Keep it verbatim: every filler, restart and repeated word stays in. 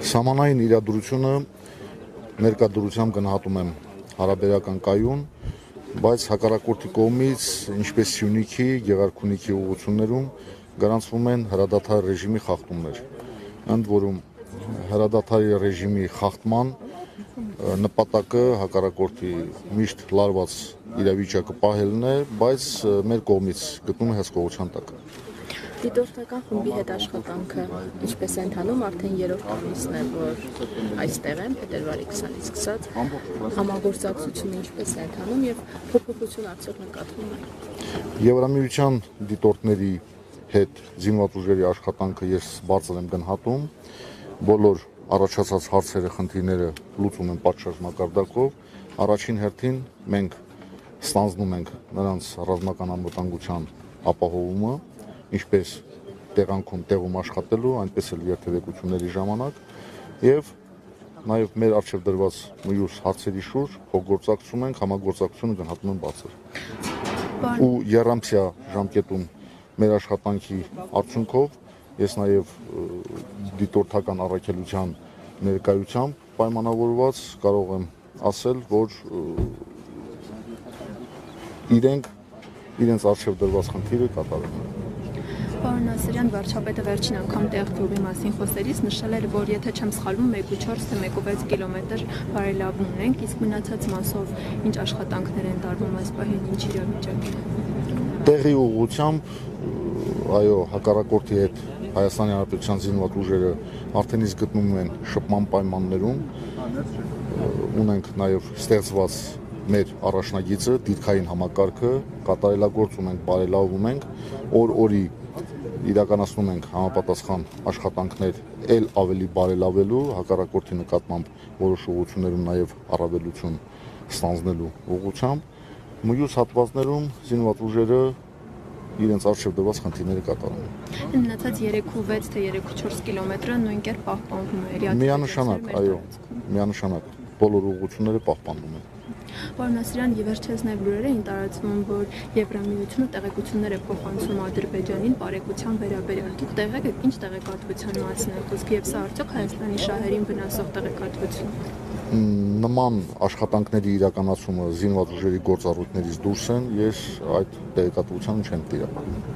Սահմանային իրադրությունը ներկայությամբ գնահատում եմ հարաբերական կայուն, բայց հակառակորդի կողմից ինչպես Սյունիքի, Գեղարքունիքի ուղղություններում գրանցվում են հրադադար ռեժիմի խախտումներ։ Ընդ որում հրադադարի ռեժիմի խախտման նպատակը հակառակորդի միշտ լարված իրավիճակը պահելն է, բայց մեր կողմից գտնում է հսկողության տակ։ Դիտորդական խմբի հետ աշխատանքը ինչպես է ընթանում, արդեն երրորդ ամիսն է, որ այստեղ եմ, փետրվարի քսանից սկսած, համագործակցությունը ինչպես է ընթանում եւ փոփոխություն արդյոք նկատվում է։ Եվրամիության դիտորդների հետ զինված ուժերի աշխատանքը ես բարձր եմ գնահատում, բոլոր առաջացած հարցերը, խնդիրները լուծում են պատշաճ մակարդակով, առաջին հերթին մենք ստանձնում ենք նրանց ռազմական անվտանգության ապահովումը, ինչպես տեղանքում տեղում աշխատելու, այնպես էլ երթևեկությունների ժամանակ եւ նաեւ մեր առջեւ դրված մյուս հարցերի շուրջ փոխգործակցում ենք, համագործակցությունը գնահատում եմ բարձր։ Ու երամսյա ժամկետում մեր աշխատանքի արդյունքով ես նաեւ դիտորդական առաքելության ներկայությամբ պայմանավորված կարող եմ ասել, որ իրենք իրենց առջև դրված խնդիրը կատարում են։ Պարոն Նասիրյան, վարչապետը վերջին անգամ տեղի մասին խոսելիս նշել էր, որ եթե չեմ սխալվում, մեկ ու չորս թե մեկ ու վեց կիլոմետր բարելավում ունենք, իսկ մնացած մասով ինչ աշխատանքներ են տարվում այս պահին, ինչ իրավիճակ է։ Տեղի ուղղությամբ, այո, հակառակորդի հետ Հայաստանի Հանրապետության զինված ուժերը արդեն իսկ գտնվում են շփման պայմաններում, ունենք նաև ստեղծված մեր առաջնագիծը, դիրքային համակարգը, կատարելագործում ենք, բարելավում ենք, օր-օրի իրականացնում ենք համապատասխան աշխատանքներ ել ավելի բարելավելու, հակառակորդի նկատմամբ որոշ ուղղություններում նաև առավելություն ստանձնելու ուղղությամբ, մյուս հատվածներում զինված ուժերը իրենց առջև դրված խնդիրները կատարում են։ Մնացած երեք ու վեց թե երեք ու չորս կիլոմետրը նույն կերպ պահպանվում է։ Միանշանակ, այո, միանշանակ բոլոր ուղղությունները պահպանվում են։ Պարոն Նասիրյան, եւ վերջերս նաեւ լուրեր էին տարածվում, որ Եվրամիությունը տեղեկություններ է փոխանցում Ադրբեջանին բարեկության վերաբերյալ։ Դուք տեղեկ եք, ինչ տեղեկատվության մասն է խոսքը, եւ սա արդյոք Հայաստանի շահերին վնասող տեղեկատվություն է։ Նման աշխատանքների իրականացումը զինված ուժերի գործառույթներից դուրս են, ես այդ տեղեկատվությանը չեմ տիրապետում։